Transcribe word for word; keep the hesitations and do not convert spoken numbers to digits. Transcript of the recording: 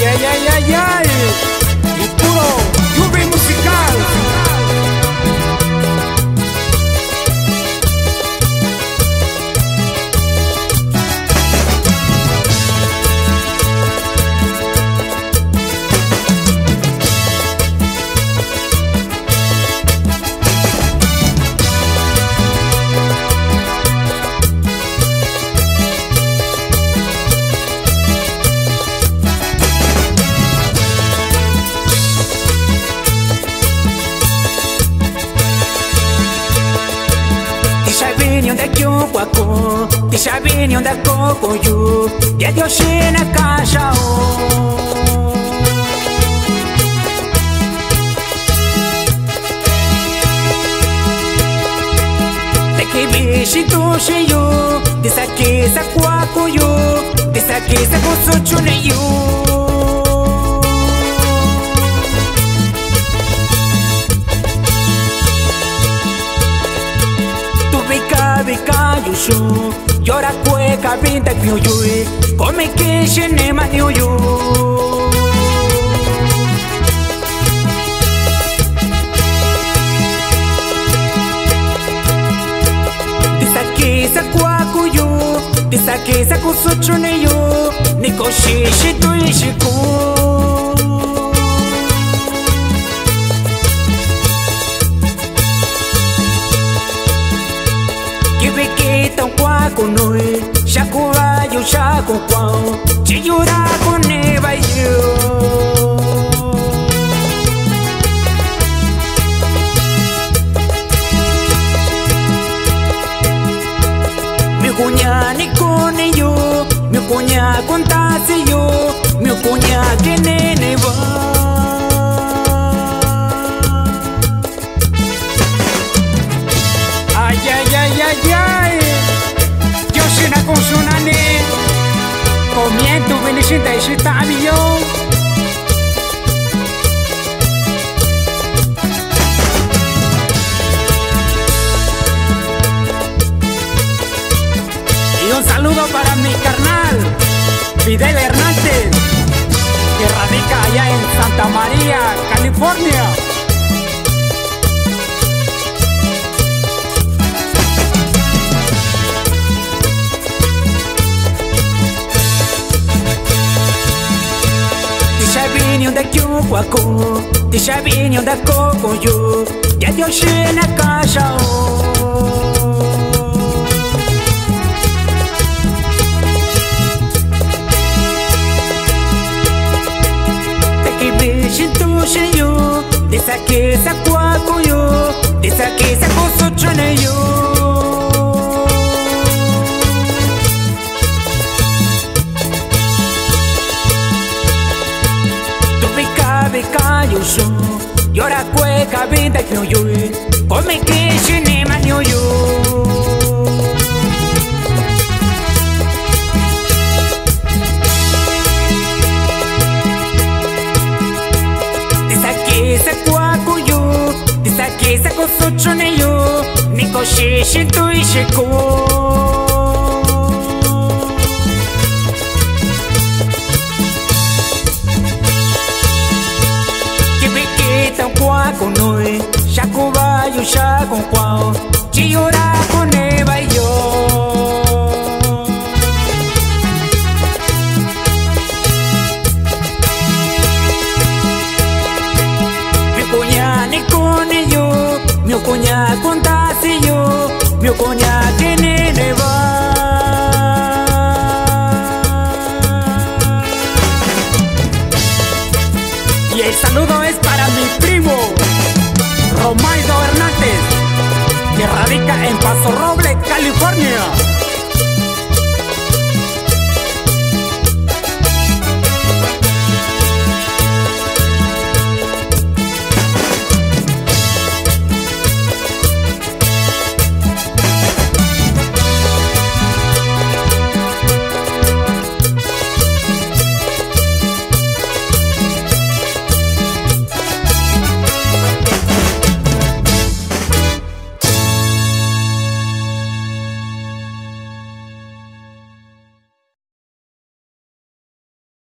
ay, ay, ay, ay. Y puro lluvia musical. Da kyo kwako tisha bini onda koko yu ya dioshina kasha o te kibishi toshi yu tisaki sa kwako yu tisaki sa kusuchune yu Vika yushu Yora kwe kabinda kyo yui Kome kishe nema niyo yu Tisakisa kwaku yu Tisakisa kusuchune yu Niko shishi tu ishiku Kibikita kwako noi Shakura yu shaku kwao Chiyura kuneba yu Mi kunya ni kone yu Mi kunya kontasi yu Mi kunya kenene ba Ay, ay, ay, ay, ay. Yoshina con su nani. Comiendo benishinda y shita abiyo. Y un saludo para mi carnal Fidel Hernández, que radica allá en Santa María, California. Tishabini onda kyo kwako Tishabini onda koko yu Ya dioshina kasha o Te kibishi toshi yu Tisakisa kwako yu Tisakisa kusuchune yu Vika yushu Yora kwe kabinda kyo yui Kome kishi nema niyo yu Tisakisa kwako yu Tisakisa kusuchune yu Niko shishi tu ishiku Kwako noi Shakuba yu shaku kwao Chiyura kuneba yo Mi kunya ni kone yo Mi kunya kontasi yo Mi kunya kenene ba Y el saludo es para mi primo Romaido Hernández, que radica en Paso Roble, California.